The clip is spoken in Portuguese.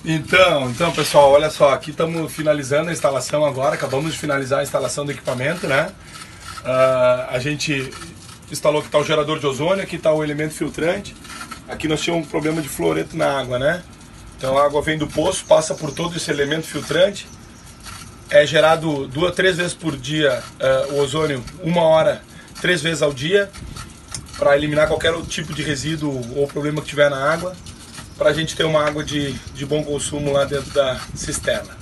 Então, pessoal, olha só, aqui estamos finalizando a instalação agora, acabamos de finalizar a instalação do equipamento, né? A gente instalou, aqui está o gerador de ozônio, aqui está o elemento filtrante. Aqui nós tínhamos um problema de fluoreto na água, né? Então a água vem do poço, passa por todo esse elemento filtrante. É gerado 2 a 3 vezes por dia o ozônio, 1 hora, 3 vezes ao dia, para eliminar qualquer outro tipo de resíduo ou problema que tiver na água, para a gente ter uma água de bom consumo lá dentro da cisterna.